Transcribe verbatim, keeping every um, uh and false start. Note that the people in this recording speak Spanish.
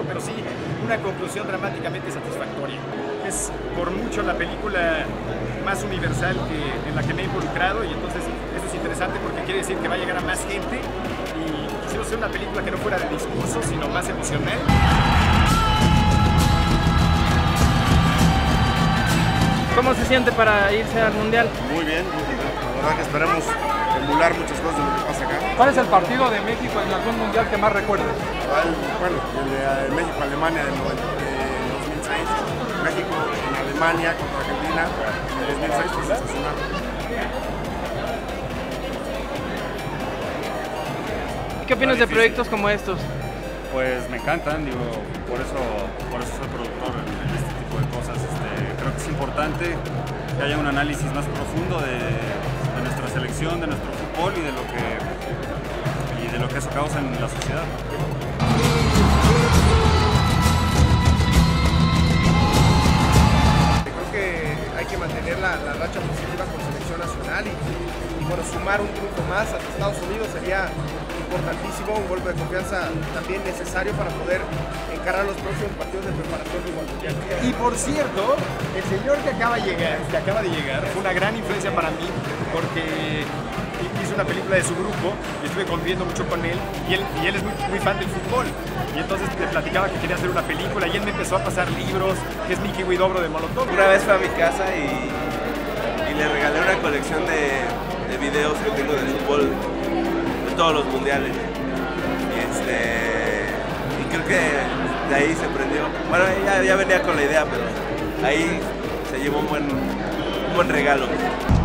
explicarlo, pero sí una conclusión dramáticamente satisfactoria. Es por mucho la película más universal que, en la que me he involucrado, y entonces eso es interesante porque quiere decir que va a llegar a más gente, y quisimos hacer una película que no fuera de discurso, sino más emocional. ¿Cómo se siente para irse al Mundial? Muy bien, muy bien. La verdad que esperamos emular muchas cosas de lo que pasa acá. ¿Cuál es el partido de México en algún mundial que más recuerdes? Bueno, el de México-Alemania del dos mil seis, México en Alemania contra Argentina en el dos mil seis fue sensacional. ¿Qué opinas de proyectos como estos? Pues me encantan, digo, por eso, por eso soy productor en, en este tipo de cosas. Este, creo que es importante que haya un análisis más profundo de, de nuestra selección, de nuestro fútbol y de lo que, y de lo que eso causa en la sociedad. Creo que hay que mantener la, la racha positiva con selección nacional y, y bueno, sumar un triunfo más a Estados Unidos sería importantísimo, un golpe de confianza también necesario para poder encarar los próximos partidos de preparación rumbo al Mundial. Y por cierto, el señor que acaba de llegar, que acaba de llegar, fue una gran influencia para mí porque hizo una película de su grupo y estuve conviviendo mucho con él, y él, y él es muy, muy fan del fútbol, y entonces le platicaba que quería hacer una película y él me empezó a pasar libros, que es Mickey Huidobro de Molotov. Una vez fue a mi casa y, y le regalé una colección de, de videos que tengo del fútbol de todos los mundiales, y, este, y creo que de ahí se prendió. Bueno, ya, ya venía con la idea, pero ahí se llevó un buen, un buen regalo.